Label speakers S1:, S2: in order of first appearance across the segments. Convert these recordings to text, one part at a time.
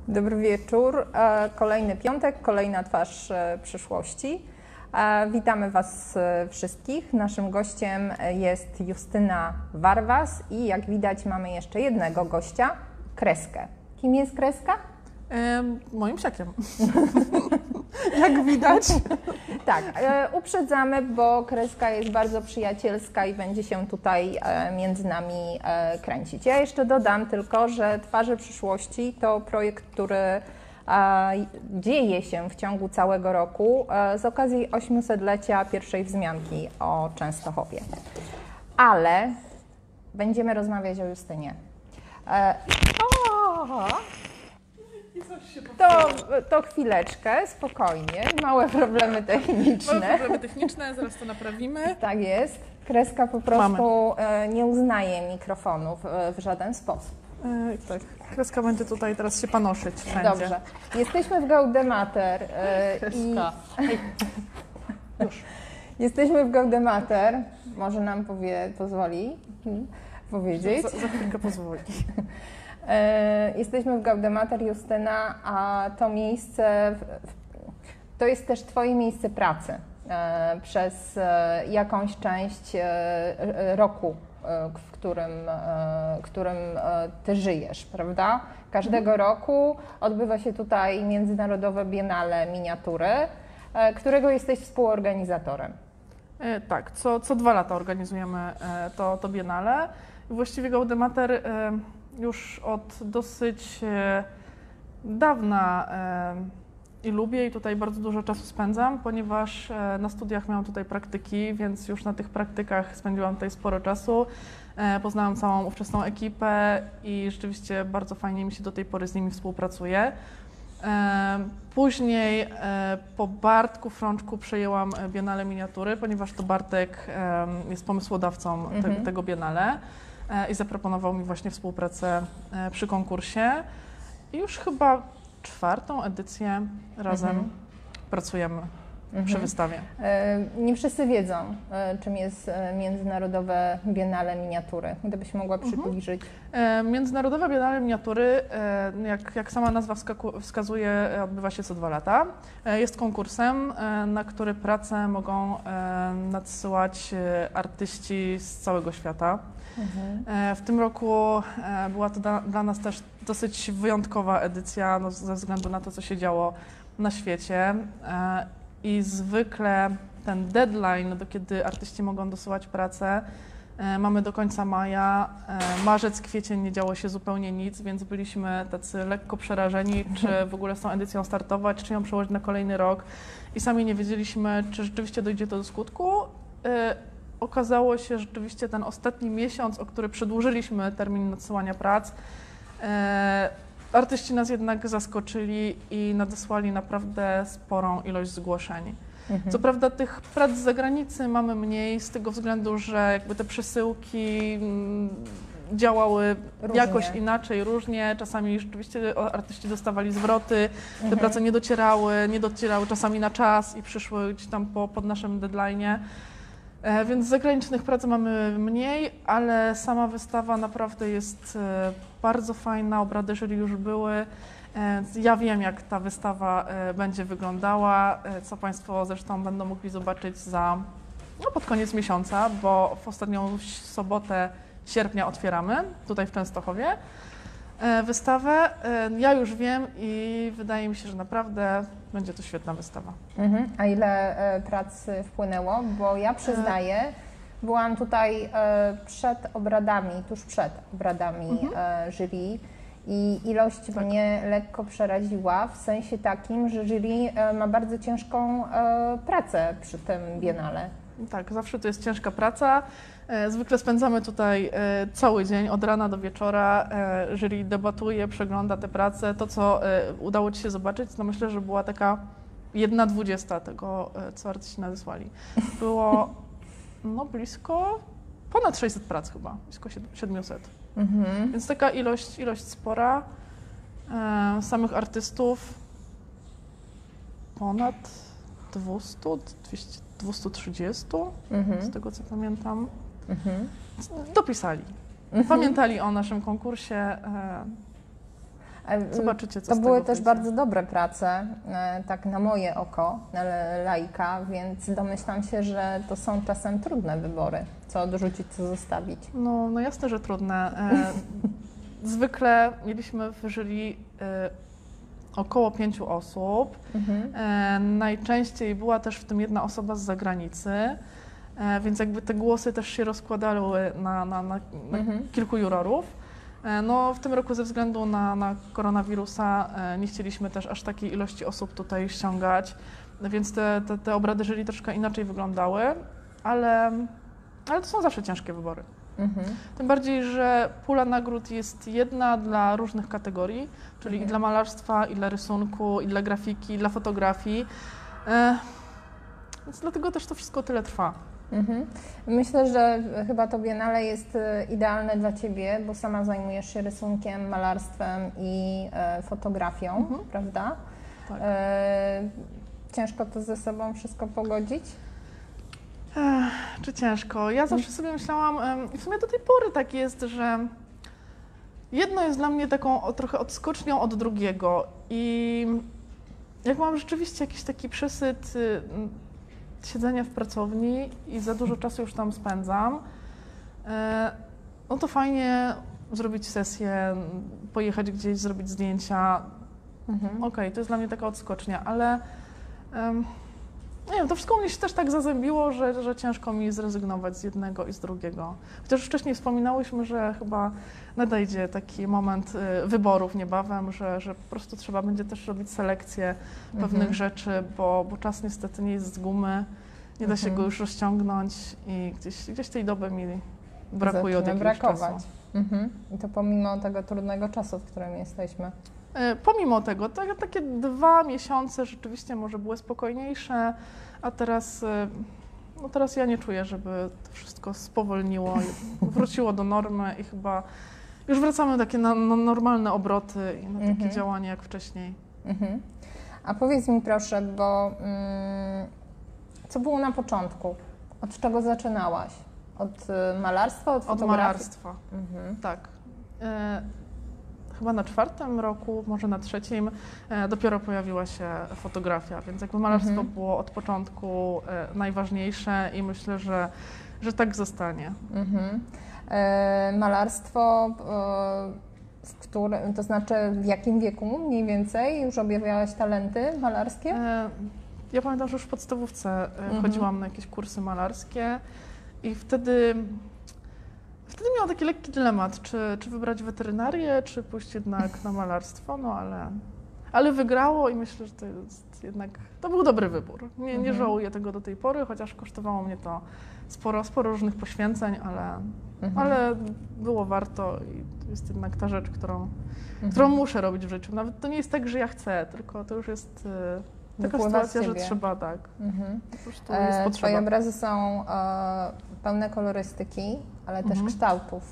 S1: Dobry wieczór. Kolejny piątek, kolejna twarz przyszłości. Witamy Was wszystkich. Naszym gościem jest Justyna Warwas i jak widać mamy jeszcze jednego gościa, Kreskę. Kim jest Kreska?
S2: Moim psiakiem. Jak widać.
S1: Tak, uprzedzamy, bo Kreska jest bardzo przyjacielska i będzie się tutaj między nami kręcić. Ja jeszcze dodam tylko, że Twarze Przyszłości to projekt, który dzieje się w ciągu całego roku z okazji 800-lecia pierwszej wzmianki o Częstochowie. Ale będziemy rozmawiać o Justynie. To chwileczkę, spokojnie, małe problemy techniczne.
S2: Małe problemy techniczne, zaraz to naprawimy.
S1: Tak jest. Kreska po prostu nie uznaje mikrofonów w żaden sposób.
S2: Tak, Kreska będzie tutaj teraz się panoszyć wszędzie.
S1: Dobrze. Jesteśmy w Gaudemater.
S2: Kreska.
S1: Już. Jesteśmy w Gaudemater. Może nam pozwoli powiedzieć.
S2: Za chwilkę pozwoli.
S1: Jesteśmy w Gaudemater, Justyna, a to miejsce, to jest też Twoje miejsce pracy przez jakąś część roku, w którym Ty żyjesz, prawda? Każdego roku odbywa się tutaj Międzynarodowe Biennale Miniatury, którego jesteś współorganizatorem.
S2: Tak, co 2 lata organizujemy to Biennale. Właściwie Gaudemater już od dosyć dawna i lubię i tutaj bardzo dużo czasu spędzam, ponieważ na studiach miałam tutaj praktyki, więc już na tych praktykach spędziłam tutaj sporo czasu. Poznałam całą ówczesną ekipę i rzeczywiście bardzo fajnie mi się do tej pory z nimi współpracuje. Później po Bartku Frączku przejęłam Biennale Miniatury, ponieważ to Bartek jest pomysłodawcą tego Biennale i zaproponował mi właśnie współpracę przy konkursie. I już chyba 4. edycję razem pracujemy przy wystawie.
S1: Nie wszyscy wiedzą, czym jest Międzynarodowe Biennale Miniatury. Gdybyś mogła przybliżyć.
S2: Międzynarodowe Biennale Miniatury, jak sama nazwa wskazuje, odbywa się co 2 lata. Jest konkursem, na który pracę mogą nadsyłać artyści z całego świata. W tym roku była to dla nas też dosyć wyjątkowa edycja, ze względu na to, co się działo na świecie. I zwykle ten deadline, do kiedy artyści mogą dosyłać pracę, mamy do końca maja. Marzec, kwiecień nie działo się zupełnie nic, więc byliśmy tacy lekko przerażeni, czy w ogóle z tą edycją startować, czy ją przełożyć na kolejny rok. I sami nie wiedzieliśmy, czy rzeczywiście dojdzie to do skutku. Okazało się, że rzeczywiście ten ostatni miesiąc, o który przedłużyliśmy termin nadsyłania prac, artyści nas jednak zaskoczyli i nadesłali naprawdę sporą ilość zgłoszeń. Co prawda tych prac z zagranicy mamy mniej z tego względu, że jakby te przesyłki działały jakoś inaczej, różnie. Czasami rzeczywiście artyści dostawali zwroty, te prace nie docierały czasami na czas i przyszły gdzieś tam pod naszym deadline'ie. Więc z zagranicznych prac mamy mniej, ale sama wystawa naprawdę jest bardzo fajna, obrady jury już były. Ja wiem, jak ta wystawa będzie wyglądała, co Państwo zresztą będą mogli zobaczyć pod koniec miesiąca, bo w ostatnią sobotę sierpnia otwieramy tutaj w Częstochowie wystawę. Ja już wiem i wydaje mi się, że naprawdę będzie to świetna wystawa.
S1: A ile prac wpłynęło? Bo ja przyznaję, byłam tutaj tuż przed obradami jury i ilość mnie lekko przeraziła, w sensie takim, że jury ma bardzo ciężką pracę przy tym biennale.
S2: Tak, zawsze to jest ciężka praca. Zwykle spędzamy tutaj cały dzień, od rana do wieczora. Jury debatuje, przegląda te prace. To, co udało Ci się zobaczyć, to myślę, że była taka 1/20 tego, co artyści nadesłali. Było blisko ponad 600 prac chyba, blisko 700. Więc taka ilość spora. Samych artystów ponad 230, z tego co pamiętam. Dopisali. Pamiętali o naszym konkursie. Zobaczycie, co
S1: to
S2: z
S1: były
S2: tego
S1: też
S2: wyjdzie.
S1: bardzo dobre prace, tak na moje oko, na laika, więc domyślam się, że to są czasem trudne wybory, co odrzucić, co zostawić.
S2: No jasne, że trudne. Zwykle mieliśmy w jury około 5 osób. Najczęściej była też w tym jedna osoba z zagranicy, więc jakby te głosy też się rozkładały na kilku jurorów. No, w tym roku ze względu na koronawirusa nie chcieliśmy też aż takiej ilości osób tutaj ściągać, więc te obrady jury troszkę inaczej wyglądały, ale to są zawsze ciężkie wybory. Tym bardziej, że pula nagród jest jedna dla różnych kategorii, czyli i dla malarstwa, i dla rysunku, i dla grafiki, i dla fotografii. Więc dlatego też to wszystko tyle trwa.
S1: Myślę, że chyba to Biennale jest idealne dla Ciebie, bo sama zajmujesz się rysunkiem, malarstwem i fotografią, prawda?
S2: Tak.
S1: Ciężko to ze sobą wszystko pogodzić?
S2: Czy ciężko? Ja zawsze sobie myślałam, i w sumie do tej pory tak jest, że jedno jest dla mnie taką trochę odskocznią od drugiego i jak mam rzeczywiście jakiś taki przesyt siedzenia w pracowni i za dużo czasu już tam spędzam, no to fajnie zrobić sesję, pojechać gdzieś, zrobić zdjęcia. Okej, to jest dla mnie taka odskocznia, ale nie wiem, to wszystko mnie się też tak zazębiło, że ciężko mi zrezygnować z jednego i z drugiego. Chociaż wcześniej wspominałyśmy, że chyba nadejdzie taki moment wyborów niebawem, że po prostu trzeba będzie też robić selekcję pewnych rzeczy, bo czas niestety nie jest z gumy, nie da się go już rozciągnąć i gdzieś tej doby mi brakuje od jakiegoś czasu.
S1: I to pomimo tego trudnego czasu, w którym jesteśmy.
S2: Pomimo tego, takie 2 miesiące rzeczywiście może były spokojniejsze, a teraz, teraz ja nie czuję, żeby to wszystko spowolniło, wróciło do normy i chyba już wracamy takie na normalne obroty i na takie działania jak wcześniej.
S1: A powiedz mi proszę, bo co było na początku? Od czego zaczynałaś? Od malarstwa, od fotografii?
S2: Od malarstwa, tak. Chyba na 4. roku, może na 3. dopiero pojawiła się fotografia, więc jakby malarstwo było od początku najważniejsze i myślę, że tak zostanie.
S1: Malarstwo, to znaczy w jakim wieku mniej więcej już objawiałaś talenty malarskie?
S2: Ja pamiętam, że już w podstawówce chodziłam na jakieś kursy malarskie i wtedy miałam taki lekki dylemat, czy wybrać weterynarię, czy pójść jednak na malarstwo, no ale wygrało i myślę, że to był dobry wybór. Nie żałuję tego do tej pory, chociaż kosztowało mnie to sporo różnych poświęceń, ale było warto i to jest jednak ta rzecz, którą muszę robić w życiu. Nawet to nie jest tak, że ja chcę, tylko to już jest taka sytuacja, że trzeba, tak. Po prostu jest potrzeba.
S1: Twoje obrazy są pełne kolorystyki, ale też kształtów.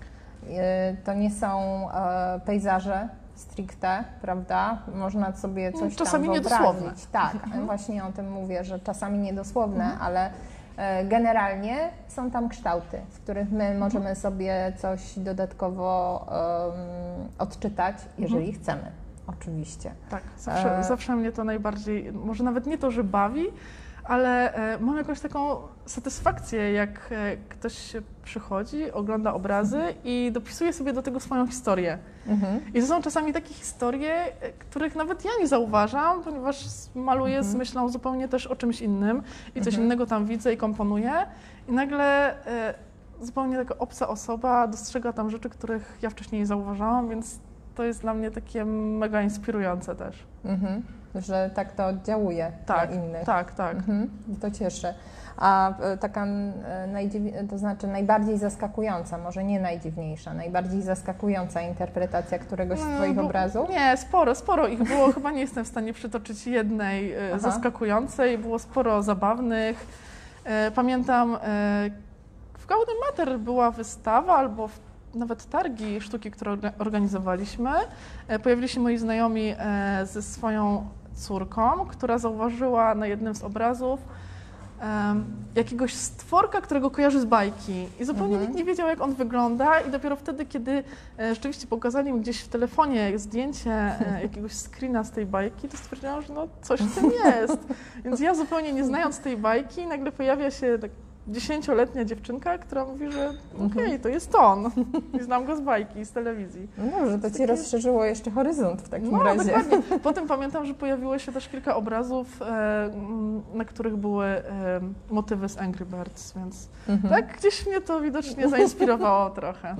S1: To nie są pejzaże stricte, prawda? Można sobie coś
S2: czasami
S1: tam
S2: niedosłowne.
S1: wyobrazić. Tak, właśnie o tym mówię, że czasami niedosłowne, ale generalnie są tam kształty, z których my możemy sobie coś dodatkowo odczytać, jeżeli chcemy. Oczywiście.
S2: Tak, zawsze mnie to najbardziej, może nawet nie to, że bawi, ale mam jakąś taką satysfakcję, jak ktoś przychodzi, ogląda obrazy i dopisuje sobie do tego swoją historię. I to są czasami takie historie, których nawet ja nie zauważam, ponieważ maluję z myślą zupełnie też o czymś innym i coś innego tam widzę i komponuję i nagle zupełnie taka obca osoba dostrzega tam rzeczy, których ja wcześniej nie zauważałam, więc to jest dla mnie takie mega inspirujące też.
S1: Że tak to oddziałuje na innych.
S2: Tak.
S1: To cieszy. A taka, to znaczy najbardziej zaskakująca, może nie najdziwniejsza, najbardziej zaskakująca interpretacja któregoś z Twoich obrazów?
S2: Nie, sporo ich było. Chyba nie jestem w stanie przytoczyć jednej zaskakującej. Było sporo zabawnych. Pamiętam, w Gaudimater była wystawa albo nawet targi sztuki, które organizowaliśmy. Pojawili się moi znajomi ze swoją córką, która zauważyła na jednym z obrazów jakiegoś stworka, którego kojarzy z bajki i zupełnie nikt nie wiedział, jak on wygląda i dopiero wtedy, kiedy rzeczywiście pokazali mi gdzieś w telefonie zdjęcie jakiegoś screena z tej bajki, to stwierdziłam, że no coś w tym jest. Więc ja zupełnie nie znając tej bajki, nagle pojawia się tak 10-letnia dziewczynka, która mówi, że okej, to jest on. I znam go z bajki, z telewizji.
S1: No dobrze, to ci rozszerzyło jeszcze horyzont w takim razie.
S2: Dokładnie. Potem pamiętam, że pojawiło się też kilka obrazów, na których były motywy z Angry Birds, więc tak gdzieś mnie to widocznie zainspirowało trochę.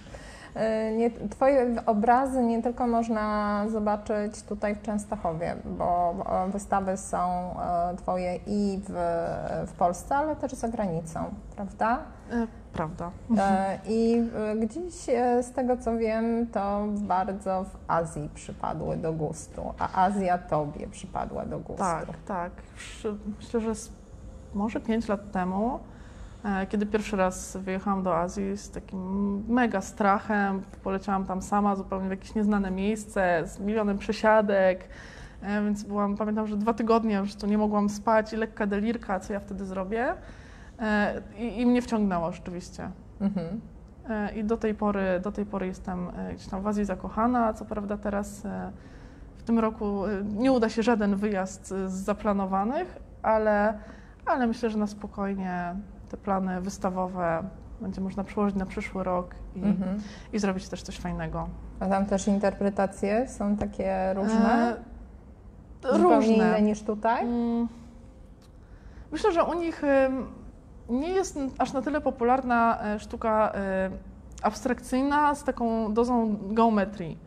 S1: Twoje obrazy nie tylko można zobaczyć tutaj w Częstochowie, bo wystawy są Twoje i w Polsce, ale też za granicą, prawda?
S2: Prawda.
S1: I gdzieś z tego co wiem, to bardzo w Azji przypadły do gustu, a Azja Tobie przypadła do gustu.
S2: Tak. Myślę, że może 5 lat temu, kiedy pierwszy raz wyjechałam do Azji z takim mega strachem, poleciałam tam sama zupełnie w jakieś nieznane miejsce z milionem przesiadek, więc pamiętam, że 2 tygodnie już tu nie mogłam spać i lekka delirka, co ja wtedy zrobię. I mnie wciągnęło rzeczywiście. I do tej pory jestem gdzieś tam w Azji zakochana. Co prawda teraz w tym roku nie uda się żaden wyjazd z zaplanowanych, ale myślę, że na spokojnie te plany wystawowe będzie można przełożyć na przyszły rok i zrobić też coś fajnego.
S1: A tam też interpretacje są takie różne?
S2: Różne.
S1: Inne niż tutaj?
S2: Myślę, że u nich nie jest aż na tyle popularna sztuka abstrakcyjna z taką dozą geometrii,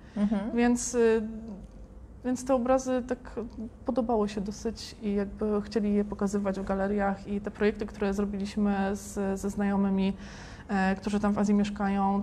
S2: więc te obrazy tak podobały się dosyć i jakby chcieli je pokazywać w galeriach i te projekty, które zrobiliśmy ze znajomymi, którzy tam w Azji mieszkają,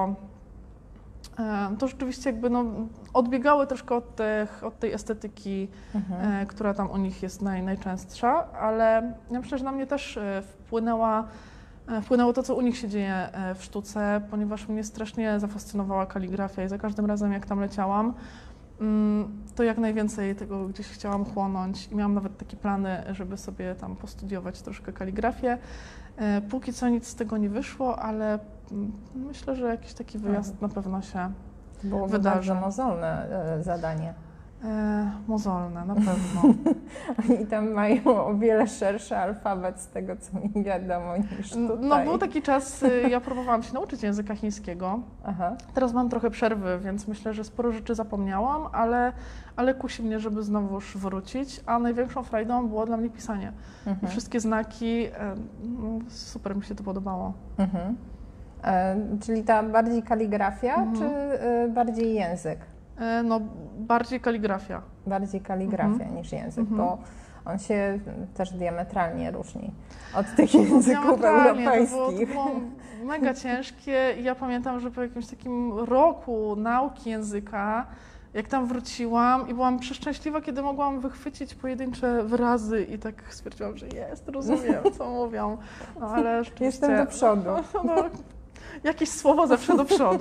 S2: to rzeczywiście jakby odbiegały troszkę od tej estetyki, która tam u nich jest najczęstsza, ale ja myślę, że na mnie też wpłynęło to, co u nich się dzieje w sztuce, ponieważ mnie strasznie zafascynowała kaligrafia i za każdym razem, jak tam leciałam, to jak najwięcej tego gdzieś chciałam chłonąć i miałam nawet takie plany, żeby sobie tam postudiować troszkę kaligrafię. Póki co nic z tego nie wyszło, ale myślę, że jakiś taki wyjazd na pewno się
S1: Byłoby
S2: wydarzy.
S1: bardzo mozolne zadanie.
S2: Mozolne, na pewno.
S1: Oni tam mają o wiele szerszy alfabet z tego, co mi wiadomo, niż tutaj.
S2: No był taki czas, ja próbowałam się nauczyć języka chińskiego. Teraz mam trochę przerwy, więc myślę, że sporo rzeczy zapomniałam, ale kusi mnie, żeby znowuż wrócić, a największą frajdą było dla mnie pisanie. I wszystkie znaki, super mi się to podobało.
S1: Czyli ta bardziej kaligrafia, czy bardziej język?
S2: No, bardziej kaligrafia.
S1: Bardziej kaligrafia niż język, bo on się też diametralnie różni od tych języków europejskich.
S2: To było mega ciężkie i ja pamiętam, że po jakimś takim roku nauki języka, jak tam wróciłam i byłam przeszczęśliwa, kiedy mogłam wychwycić pojedyncze wyrazy i tak stwierdziłam, że rozumiem, co mówią. No, ale rzeczywiście...
S1: Jestem do przodu.
S2: Jakieś słowo zawsze do przodu.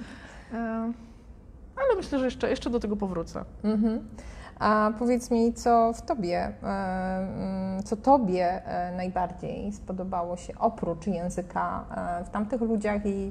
S2: Ale myślę, że jeszcze do tego powrócę.
S1: A powiedz mi, co Tobie najbardziej spodobało się oprócz języka w tamtych ludziach i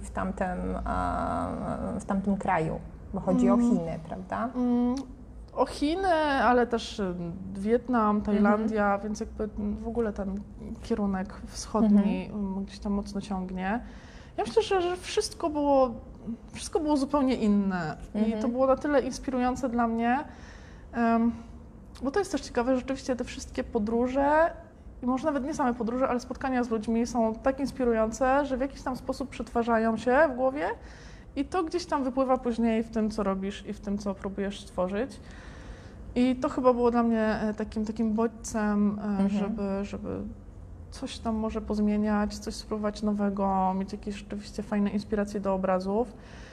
S1: w tamtym kraju? Bo chodzi o Chiny, prawda?
S2: O Chiny, ale też Wietnam, Tajlandia, więc jakby w ogóle ten kierunek wschodni gdzieś tam mocno ciągnie. Ja myślę, że wszystko było zupełnie inne i to było na tyle inspirujące dla mnie, bo to jest też ciekawe, że rzeczywiście te wszystkie podróże, i może nawet nie same podróże, ale spotkania z ludźmi są tak inspirujące, że w jakiś tam sposób przetwarzają się w głowie i to gdzieś tam wypływa później w tym, co robisz i w tym, co próbujesz stworzyć. I to chyba było dla mnie takim bodźcem, żeby coś tam może pozmieniać, coś spróbować nowego, mieć jakieś rzeczywiście fajne inspiracje do obrazów.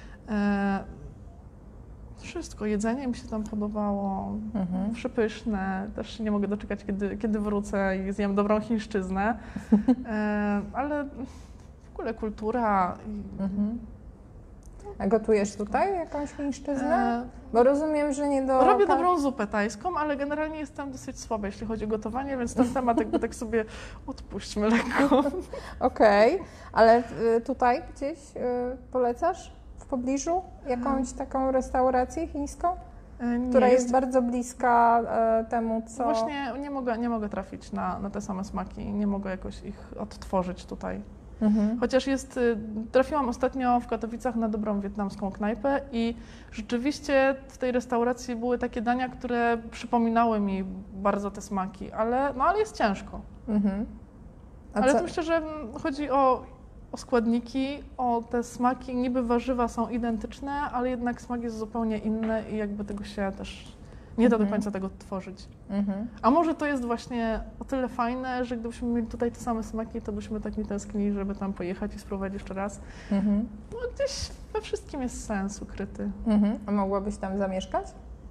S2: Wszystko, jedzenie mi się tam podobało, przepyszne, też nie mogę doczekać, kiedy wrócę i zjem dobrą chińszczyznę, ale w ogóle kultura,
S1: A gotujesz tutaj jakąś chińszczyznę? Bo rozumiem, że nie do...
S2: Robię dobrą zupę tajską, ale generalnie jestem dosyć słaba, jeśli chodzi o gotowanie, więc ten temat jakby tak sobie odpuśćmy lekko.
S1: Okej, ale tutaj gdzieś polecasz w pobliżu jakąś taką restaurację chińską? Która jest bardzo bliska temu, co...
S2: Właśnie nie mogę trafić na te same smaki, nie mogę jakoś ich odtworzyć tutaj. Chociaż trafiłam ostatnio w Katowicach na dobrą wietnamską knajpę i rzeczywiście w tej restauracji były takie dania, które przypominały mi bardzo te smaki, ale jest ciężko. Ale myślę, że chodzi o składniki, o te smaki, niby warzywa są identyczne, ale jednak smak jest zupełnie inny i jakby tego się też nie da do końca tego odtworzyć. A może to jest właśnie o tyle fajne, że gdybyśmy mieli tutaj te same smaki, to byśmy tak nie tęsknili, żeby tam pojechać i spróbować jeszcze raz. Gdzieś we wszystkim jest sens ukryty.
S1: A mogłabyś tam zamieszkać?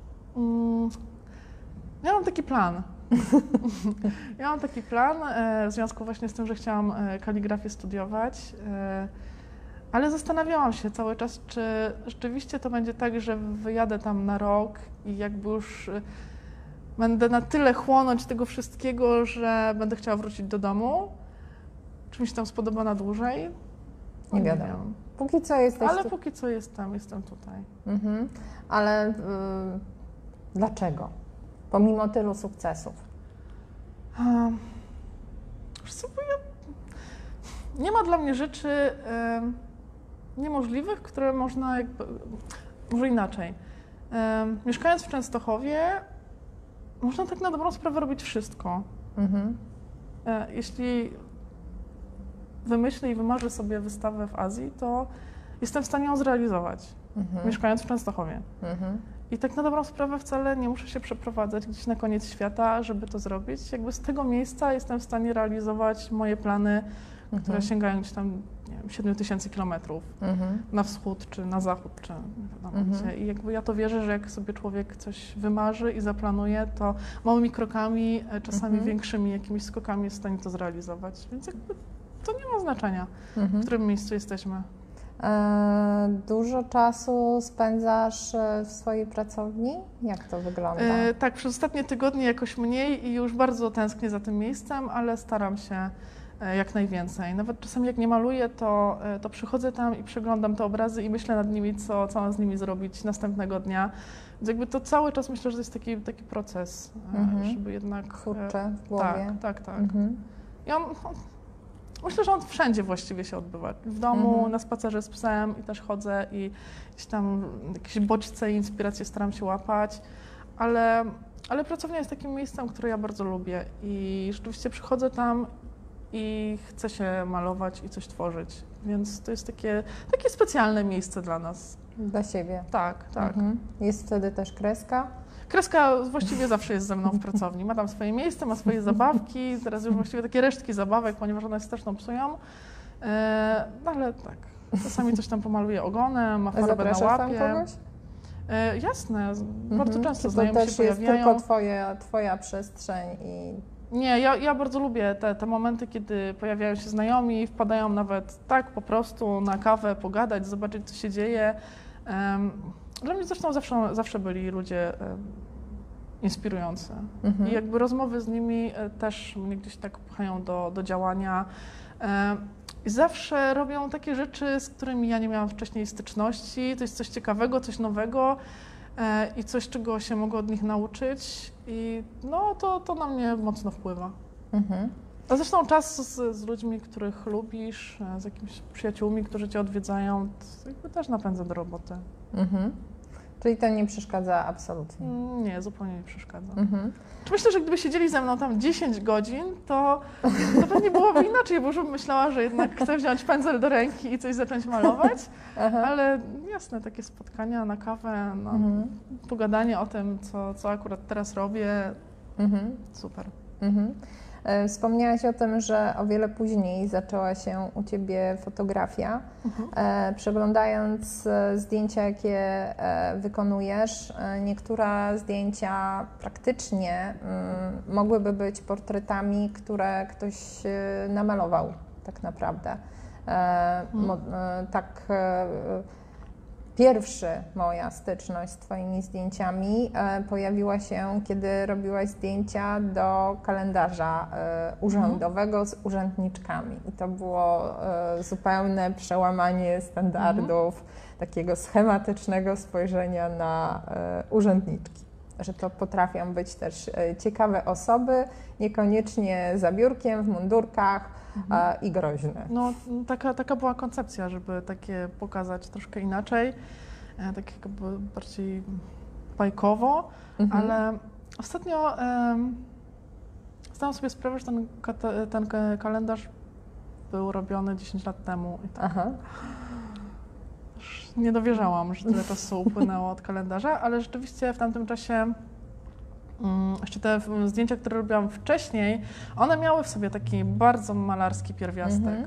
S2: Ja mam taki plan. W związku właśnie z tym, że chciałam kaligrafię studiować, ale zastanawiałam się cały czas, czy rzeczywiście to będzie tak, że wyjadę tam na rok i jakby już będę na tyle chłonąć tego wszystkiego, że będę chciała wrócić do domu, czy mi się tam spodoba na dłużej.
S1: Nie wiadomo. Póki co jesteś
S2: Ale póki co jestem tutaj.
S1: Ale dlaczego? Pomimo tylu sukcesów.
S2: Nie ma dla mnie rzeczy niemożliwych, które można może inaczej. Mieszkając w Częstochowie, można tak na dobrą sprawę robić wszystko. Jeśli wymyślę i wymarzę sobie wystawę w Azji, to jestem w stanie ją zrealizować, mieszkając w Częstochowie. I tak na dobrą sprawę wcale nie muszę się przeprowadzać gdzieś na koniec świata, żeby to zrobić. Jakby z tego miejsca jestem w stanie realizować moje plany, które sięgają gdzieś tam, nie wiem, 7000 kilometrów na wschód, czy na zachód, czy nie wiadomo gdzie. I jakby ja to wierzę, że jak sobie człowiek coś wymarzy i zaplanuje, to małymi krokami, czasami większymi jakimiś skokami jest w stanie to zrealizować. Więc jakby to nie ma znaczenia, w którym miejscu jesteśmy.
S1: Dużo czasu spędzasz w swojej pracowni? Jak to wygląda?
S2: Tak, przez ostatnie tygodnie jakoś mniej i już bardzo tęsknię za tym miejscem, ale staram się jak najwięcej. Nawet czasami jak nie maluję, to przychodzę tam i przeglądam te obrazy i myślę nad nimi, co mam z nimi zrobić następnego dnia. Więc jakby to cały czas myślę, że to jest taki proces, żeby jednak...
S1: Twórczy w głowie.
S2: Tak. I myślę, że on wszędzie właściwie się odbywa. W domu, na spacerze z psem i też chodzę i gdzieś tam jakieś bodźce i inspiracje staram się łapać, ale pracownia jest takim miejscem, które ja bardzo lubię i rzeczywiście przychodzę tam i chcę się malować i coś tworzyć, więc to jest takie specjalne miejsce dla nas.
S1: Dla siebie.
S2: Tak.
S1: Jest wtedy też kreska?
S2: Kreska właściwie zawsze jest ze mną w pracowni. Ma tam swoje miejsce, ma swoje zabawki. Teraz już właściwie takie resztki zabawek, ponieważ one się też tam psują. Ale tak, czasami coś tam pomaluję ogonem, ma farbę na łapie.
S1: Tam kogoś?
S2: Jasne, bardzo często
S1: to
S2: znajomi
S1: też
S2: się pojawiają.
S1: jest tylko twoja przestrzeń i...
S2: Nie, ja bardzo lubię te momenty, kiedy pojawiają się znajomi, wpadają nawet tak po prostu na kawę, pogadać, zobaczyć, co się dzieje. Dla mnie zresztą zawsze byli ludzie inspirujący. I jakby rozmowy z nimi też mnie gdzieś tak pchają do działania. I zawsze robią takie rzeczy, z którymi ja nie miałam wcześniej styczności. To jest coś ciekawego, coś nowego i coś, czego się mogę od nich nauczyć. I to na mnie mocno wpływa. A zresztą czas z ludźmi, których lubisz, z jakimiś przyjaciółmi, którzy cię odwiedzają, to jakby też napędza do roboty.
S1: Czyli to nie przeszkadza absolutnie?
S2: Nie, zupełnie nie przeszkadza. Myślę, że gdyby siedzieli ze mną tam 10 godzin, to pewnie byłoby inaczej, bo już bym myślała, że jednak chcę wziąć pędzel do ręki i coś zacząć malować, ale jasne, takie spotkania na kawę, pogadanie o tym, co akurat teraz robię, super.
S1: Wspomniałaś o tym, że o wiele później zaczęła się u Ciebie fotografia. Przeglądając zdjęcia, jakie wykonujesz, niektóre zdjęcia praktycznie mogłyby być portretami, które ktoś namalował tak naprawdę. moja styczność z Twoimi zdjęciami pojawiła się, kiedy robiłaś zdjęcia do kalendarza urzędowego z urzędniczkami. I to było zupełne przełamanie standardów, takiego schematycznego spojrzenia na urzędniczki. Że to potrafią być też ciekawe osoby, niekoniecznie za biurkiem, w mundurkach i groźne.
S2: No, taka była koncepcja, żeby takie pokazać troszkę inaczej, tak jakby bardziej bajkowo, ale ostatnio zdałam sobie sprawę, że ten kalendarz był robiony 10 lat temu i tak nie dowierzałam, że tyle czasu upłynęło od kalendarza, ale rzeczywiście w tamtym czasie jeszcze te zdjęcia, które robiłam wcześniej, one miały w sobie taki bardzo malarski pierwiastek.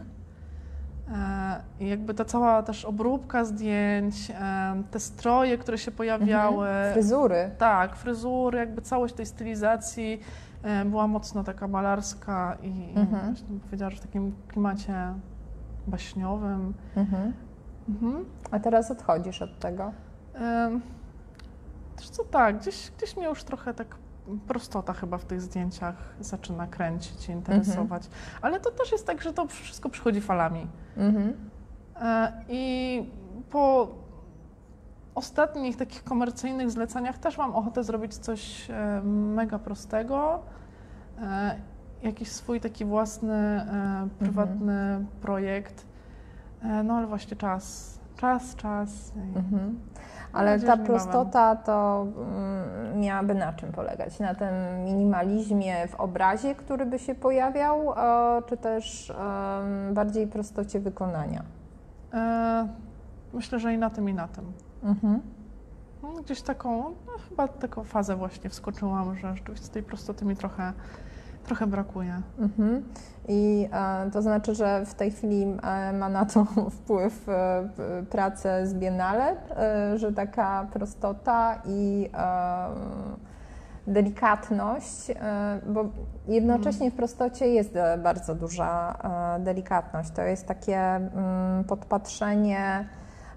S2: I jakby ta cała też obróbka zdjęć, te stroje, które się pojawiały.
S1: Fryzury.
S2: Tak, fryzury, jakby całość tej stylizacji była mocno taka malarska i bym powiedziała, że w takim klimacie baśniowym.
S1: A teraz odchodzisz od tego?
S2: Wiesz co, tak, gdzieś mnie już trochę tak prostota chyba w tych zdjęciach zaczyna kręcić, interesować. Ale to też jest tak, że to wszystko przychodzi falami. I po ostatnich takich komercyjnych zleceniach też mam ochotę zrobić coś mega prostego, jakiś swój taki własny, prywatny projekt. No ale właśnie czas.
S1: Ale ta prostota to miałaby na czym polegać? Na tym minimalizmie w obrazie, który by się pojawiał, czy też bardziej prostocie wykonania?
S2: Myślę, że i na tym, i na tym. No, gdzieś chyba taką fazę właśnie wskoczyłam, że rzeczywiście tej prostoty mi trochę brakuje.
S1: I to znaczy, że w tej chwili ma na to wpływ prace z Biennale, że taka prostota i delikatność, bo jednocześnie w prostocie jest bardzo duża delikatność. To jest takie podpatrzenie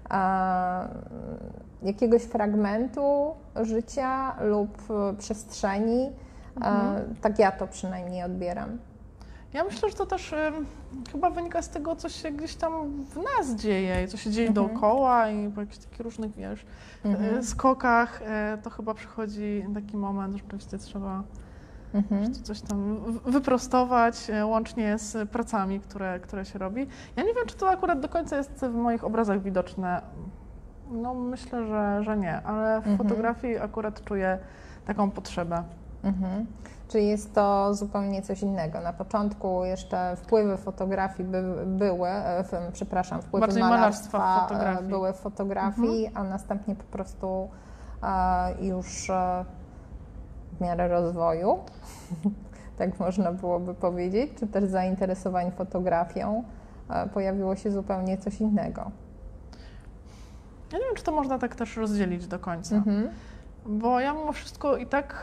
S1: jakiegoś fragmentu życia lub przestrzeni. Tak ja to przynajmniej odbieram.
S2: Ja myślę, że to też chyba wynika z tego, co się gdzieś tam w nas dzieje, co się dzieje dookoła i po jakichś takich różnych, skokach, to chyba przychodzi taki moment, że rzeczywiście trzeba coś tam wyprostować, łącznie z pracami, które się robi. Ja nie wiem, czy to akurat do końca jest w moich obrazach widoczne. No myślę, że nie, ale w fotografii akurat czuję taką potrzebę.
S1: Czyli jest to zupełnie coś innego. Na początku jeszcze wpływy fotografii wpływy malarstwa były w fotografii, a następnie po prostu już w miarę rozwoju, tak można byłoby powiedzieć, czy też zainteresowań fotografią, pojawiło się zupełnie coś innego.
S2: Ja nie wiem, czy to można tak też rozdzielić do końca, bo ja mimo wszystko i tak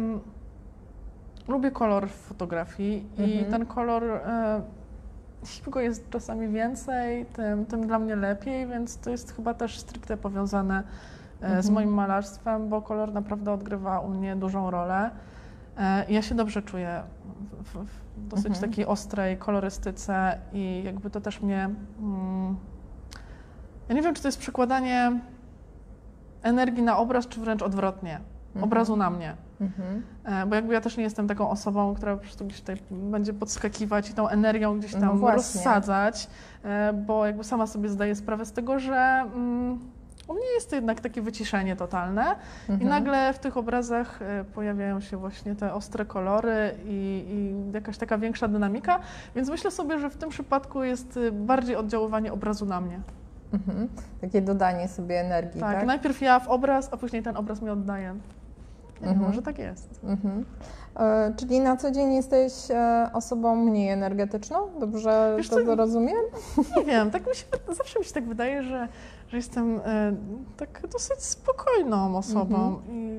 S2: lubię kolor w fotografii i ten kolor, jeśli go jest czasami więcej, tym dla mnie lepiej, więc to jest chyba też stricte powiązane z moim malarstwem, bo kolor naprawdę odgrywa u mnie dużą rolę. Ja się dobrze czuję w dosyć takiej ostrej kolorystyce i jakby to też mnie... Ja nie wiem, czy to jest przekładanie energii na obraz, czy wręcz odwrotnie, obrazu na mnie. Bo jakby ja też nie jestem taką osobą, która po prostu gdzieś tutaj będzie podskakiwać i tą energią gdzieś tam rozsadzać, bo jakby sama sobie zdaję sprawę z tego, że u mnie jest to jednak takie wyciszenie totalne i nagle w tych obrazach pojawiają się właśnie te ostre kolory i jakaś taka większa dynamika, więc myślę sobie, że w tym przypadku jest bardziej oddziaływanie obrazu na mnie.
S1: Takie dodanie sobie energii, tak?
S2: Tak, najpierw ja w obraz, a później ten obraz mi oddaje. Może tak jest.
S1: Czyli na co dzień jesteś osobą mniej energetyczną? Dobrze to rozumiem?
S2: Nie wiem, zawsze mi się tak wydaje, że jestem tak dosyć spokojną osobą i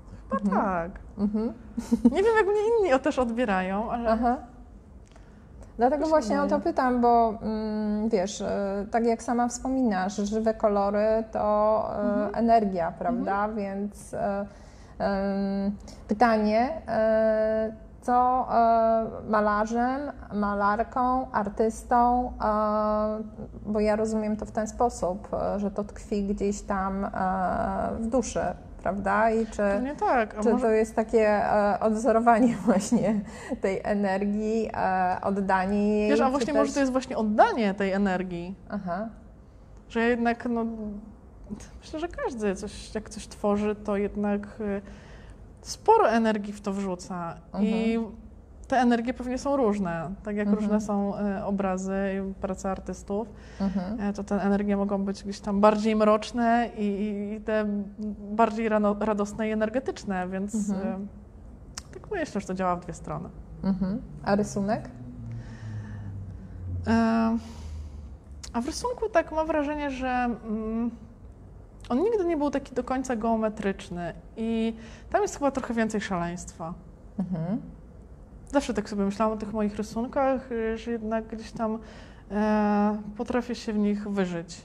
S2: chyba tak. Nie wiem, jak mnie inni też odbierają, ale...
S1: Dlatego właśnie o to pytam, bo wiesz, tak jak sama wspominasz, żywe kolory to energia, prawda? Więc pytanie, co malarzem, malarką, artystą, bo ja rozumiem to w ten sposób, że to tkwi gdzieś tam w duszy, prawda? I czy to jest takie odwzorowanie właśnie tej energii, oddanie jej?
S2: Wiesz, a właśnie może to jest właśnie oddanie tej energii. Aha. Że jednak, myślę, że każdy jak coś tworzy, to jednak sporo energii w to wrzuca. I te energie pewnie są różne. Tak jak różne są obrazy i prace artystów, to te energie mogą być gdzieś tam bardziej mroczne i te bardziej radosne i energetyczne, więc tak myślę, że to działa w dwie strony.
S1: A rysunek?
S2: A w rysunku tak mam wrażenie, że on nigdy nie był taki do końca geometryczny i tam jest chyba trochę więcej szaleństwa. Zawsze tak sobie myślałam o tych moich rysunkach, że jednak gdzieś tam potrafię się w nich wyżyć.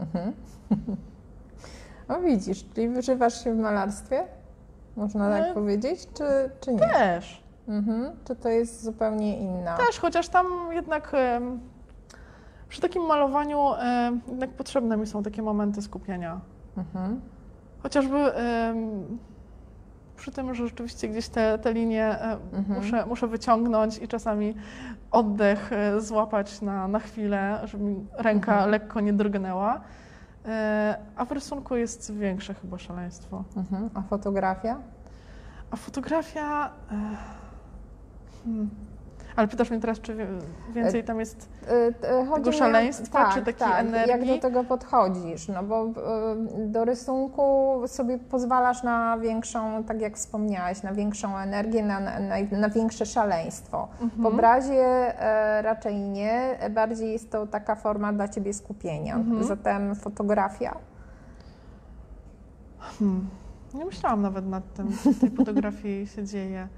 S1: O widzisz, czyli wyżywasz się w malarstwie? Można tak powiedzieć, czy nie?
S2: Też.
S1: Czy to jest zupełnie inna?
S2: Też, chociaż tam jednak przy takim malowaniu jednak potrzebne mi są takie momenty skupienia. Chociażby przy tym, że rzeczywiście gdzieś te linie muszę wyciągnąć i czasami oddech złapać na chwilę, żeby mi ręka lekko nie drgnęła. A w rysunku jest większe chyba szaleństwo.
S1: A fotografia?
S2: A fotografia... Ale pytasz mnie teraz, czy więcej tam jest tego szaleństwa, czy takiej energii?
S1: Jak do tego podchodzisz? No bo do rysunku sobie pozwalasz na większą, tak jak wspomniałaś, na większą energię, na większe szaleństwo. W obrazie raczej nie, bardziej jest to taka forma dla Ciebie skupienia. Zatem fotografia?
S2: Nie myślałam nawet nad tym, co w tej fotografii się dzieje.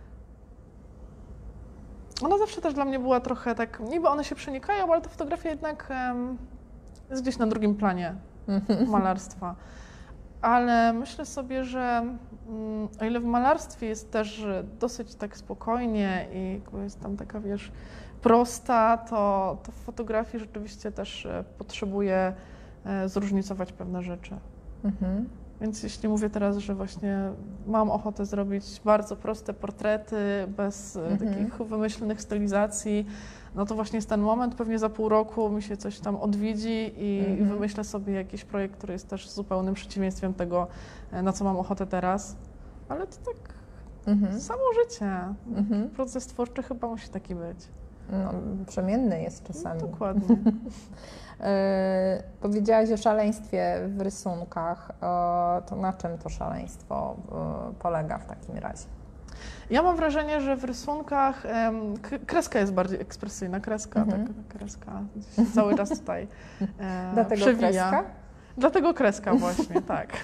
S2: Ona zawsze też dla mnie była trochę tak, niby one się przenikają, ale ta fotografia jednak jest gdzieś na drugim planie malarstwa. Ale myślę sobie, że o ile w malarstwie jest też dosyć tak spokojnie i jest tam taka, wiesz, prosta, to w fotografii rzeczywiście też potrzebuję zróżnicować pewne rzeczy. Więc jeśli mówię teraz, że właśnie mam ochotę zrobić bardzo proste portrety, bez takich wymyślnych stylizacji, no to właśnie jest ten moment, pewnie za pół roku mi się coś tam odwiedzi i wymyślę sobie jakiś projekt, który jest też zupełnym przeciwieństwem tego, na co mam ochotę teraz. Ale to tak samo życie. Proces twórczy chyba musi taki być.
S1: No, przemienny jest czasami.
S2: No, dokładnie.
S1: Powiedziałaś o szaleństwie w rysunkach. To na czym to szaleństwo polega w takim razie?
S2: Ja mam wrażenie, że w rysunkach kreska jest bardziej ekspresyjna. Kreska cały czas tutaj
S1: Dlatego
S2: przewija.
S1: Kreska?
S2: Dlatego kreska właśnie, tak.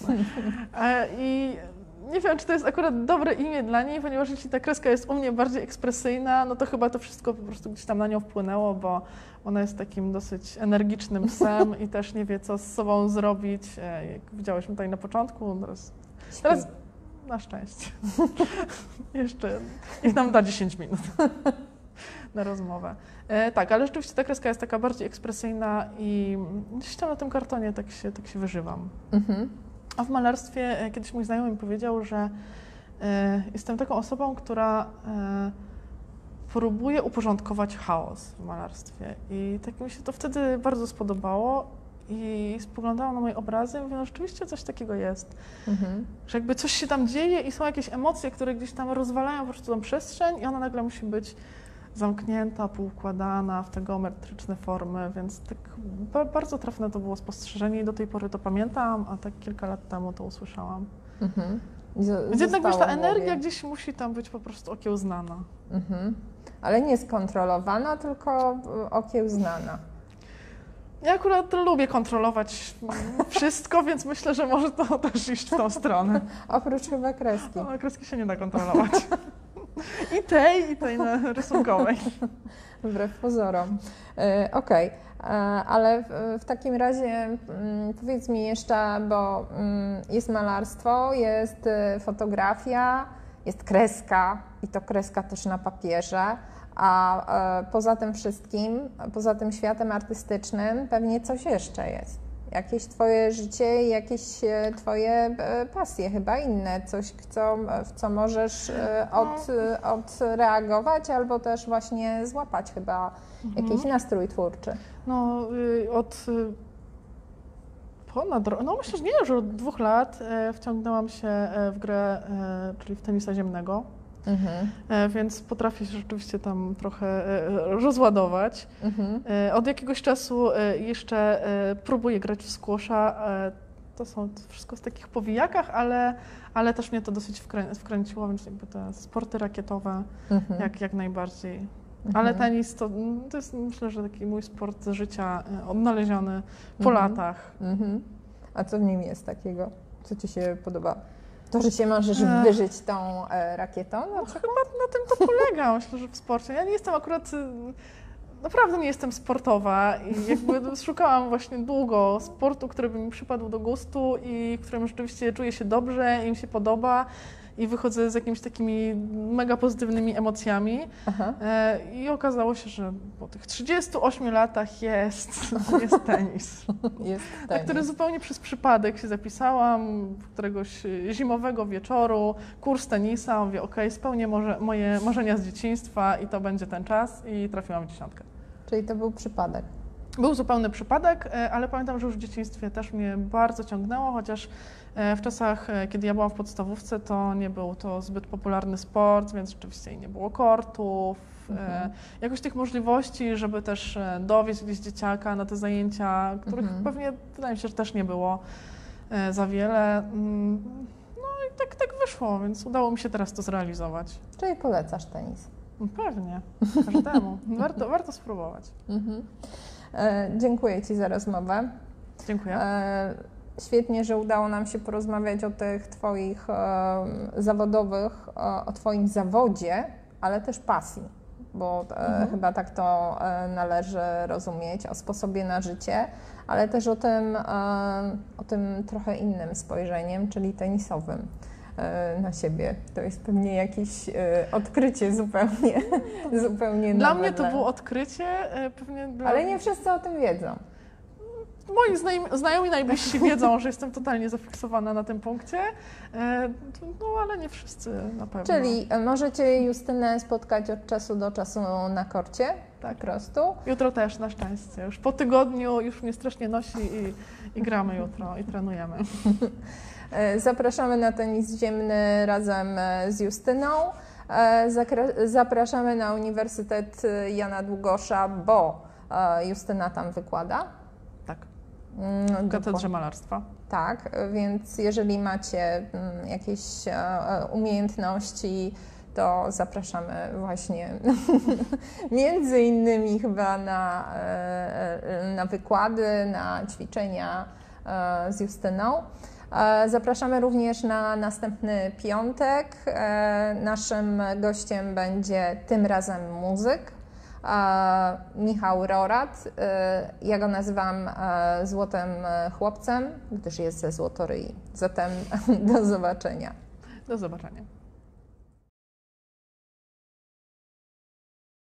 S2: I nie wiem, czy to jest akurat dobre imię dla niej, ponieważ jeśli ta kreska jest u mnie bardziej ekspresyjna, no to chyba to wszystko po prostu gdzieś tam na nią wpłynęło, bo ona jest takim dosyć energicznym psem i też nie wie, co z sobą zrobić. Jak widziałyśmy tutaj na początku, teraz na szczęście. Jeszcze niech nam da 10 minut na rozmowę. Tak, ale rzeczywiście ta kreska jest taka bardziej ekspresyjna i gdzieś tam na tym kartonie tak się wyżywam. A w malarstwie kiedyś mój znajomy mi powiedział, że jestem taką osobą, która próbuje uporządkować chaos w malarstwie. I tak mi się to wtedy bardzo spodobało i spoglądałam na moje obrazy i mówię, no rzeczywiście coś takiego jest. Że jakby coś się tam dzieje i są jakieś emocje, które gdzieś tam rozwalają po prostu tą przestrzeń i ona nagle musi być zamknięta, poukładana w te geometryczne formy, więc tak bardzo trafne to było spostrzeżenie i do tej pory to pamiętam, a tak kilka lat temu to usłyszałam. Więc jednak wiesz, ta energia gdzieś musi tam być po prostu okiełznana.
S1: Ale nie skontrolowana, tylko okiełznana.
S2: Ja akurat lubię kontrolować wszystko, więc myślę, że może to też iść w tą stronę.
S1: Oprócz chyba kreski.
S2: No, kreski się nie da kontrolować. I tej rysunkowej.
S1: Wbrew pozorom. Okej. Ale w takim razie powiedz mi jeszcze, bo jest malarstwo, jest fotografia, jest kreska i to kreska też na papierze, a poza tym wszystkim, poza tym światem artystycznym pewnie coś jeszcze jest. Jakieś Twoje życie i jakieś Twoje pasje, chyba inne, coś, w co możesz odreagować albo też właśnie złapać chyba jakiś nastrój twórczy.
S2: No, myślę, że nie, już od 2 lat wciągnęłam się w grę, czyli w tenisa ziemnego. Więc potrafię się rzeczywiście tam trochę rozładować. Od jakiegoś czasu jeszcze próbuję grać w squasha. To wszystko w takich powijakach, ale też mnie to dosyć wkręciło, więc jakby te sporty rakietowe jak najbardziej. Ale tenis to jest, myślę, że taki mój sport życia odnaleziony po latach.
S1: A co w nim jest takiego? Co Ci się podoba? To, że się możesz wyżyć tą rakietą?
S2: Chyba na tym to polega, myślę, że w sporcie. Ja nie jestem akurat, naprawdę nie jestem sportowa i jakby szukałam właśnie długo sportu, który by mi przypadł do gustu i w którym rzeczywiście czuję się dobrze i mi się podoba i wychodzę z jakimiś takimi mega pozytywnymi emocjami. I okazało się, że po tych 38 latach jest tenis.
S1: Jest
S2: na
S1: tenis.
S2: który zupełnie przez przypadek się zapisałam, któregoś zimowego wieczoru, kurs tenisa. Mówię, okej, spełnię moje marzenia z dzieciństwa i to będzie ten czas i trafiłam w 10.
S1: Czyli to był przypadek.
S2: Był zupełny przypadek, ale pamiętam, że już w dzieciństwie też mnie bardzo ciągnęło, chociaż w czasach, kiedy ja byłam w podstawówce, to nie był to zbyt popularny sport, więc rzeczywiście nie było kortów, jakoś tych możliwości, żeby też dowieźć gdzieś dzieciaka na te zajęcia, których pewnie, wydaje mi się, że też nie było za wiele. No i tak wyszło, więc udało mi się teraz to zrealizować.
S1: Czyli polecasz tenis?
S2: Pewnie, każdemu. Warto spróbować.
S1: Dziękuję Ci za rozmowę.
S2: Dziękuję.
S1: Świetnie, że udało nam się porozmawiać o tych Twoich zawodowych, o Twoim zawodzie, ale też pasji, bo chyba tak to należy rozumieć, o sposobie na życie, ale też o tym trochę innym spojrzeniem, czyli tenisowym na siebie. To jest pewnie jakieś odkrycie zupełnie nowe.
S2: Dla mnie to było odkrycie, pewnie
S1: ale nie wszyscy o tym wiedzą.
S2: Moi znajomi najbliżsi wiedzą, że jestem totalnie zafiksowana na tym punkcie, no ale nie wszyscy na pewno.
S1: Czyli możecie Justynę spotkać od czasu do czasu na korcie?
S2: Tak.
S1: Po prostu?
S2: Jutro też, na szczęście. Już po tygodniu już mnie strasznie nosi i gramy jutro i trenujemy.
S1: Zapraszamy na tenis ziemny razem z Justyną. Zapraszamy na Uniwersytet Jana Długosza, bo Justyna tam wykłada.
S2: Tak, w Katedrze Malarstwa.
S1: Tak, więc jeżeli macie jakieś umiejętności, to zapraszamy właśnie między innymi chyba na wykłady, na ćwiczenia z Justyną. Zapraszamy również na następny piątek. Naszym gościem będzie tym razem muzyk Michał Rorat. Ja go nazywam Złotym Chłopcem, gdyż jest ze Złotoryi. Zatem do zobaczenia.
S2: Do zobaczenia.